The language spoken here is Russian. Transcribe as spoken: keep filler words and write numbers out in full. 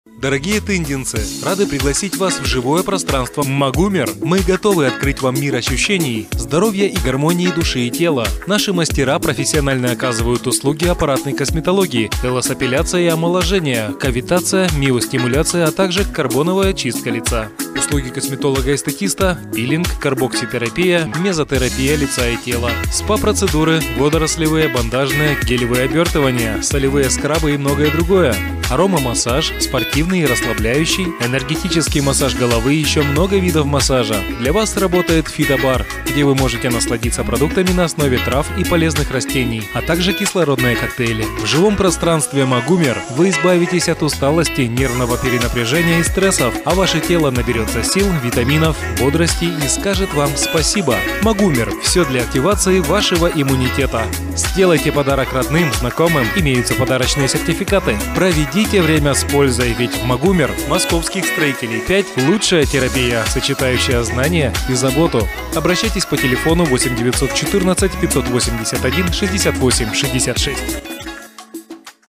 Дорогие тындинцы, рады пригласить вас в живое пространство Магумер. Мы готовы открыть вам мир ощущений, здоровья и гармонии души и тела. Наши мастера профессионально оказывают услуги аппаратной косметологии, элосапиляция и омоложение, кавитация, миостимуляция, а также карбоновая чистка лица. Услуги косметолога-эстетиста, пилинг, карбокситерапия, мезотерапия лица и тела, спа-процедуры, водорослевые, бандажные, гелевые обертывания, солевые скрабы и многое другое. Аромамассаж, спортивный и расслабляющий, энергетический массаж головы и еще много видов массажа. Для вас работает фитобар, где вы можете насладиться продуктами на основе трав и полезных растений, а также кислородные коктейли. В живом пространстве Магумер вы избавитесь от усталости, нервного перенапряжения и стрессов, а ваше тело наберется сил, витаминов, бодрости и скажет вам спасибо. Магумер – все для активации вашего иммунитета. Сделайте подарок родным, знакомым, имеются подарочные сертификаты. Проведите время с пользой, ведь в Магумер московских строителей пять лучшая терапия, сочетающая знания и заботу. Обращайтесь по телефону восемь девятьсот четырнадцать пятьсот восемьдесят один шестьдесят восемь шестьдесят шесть.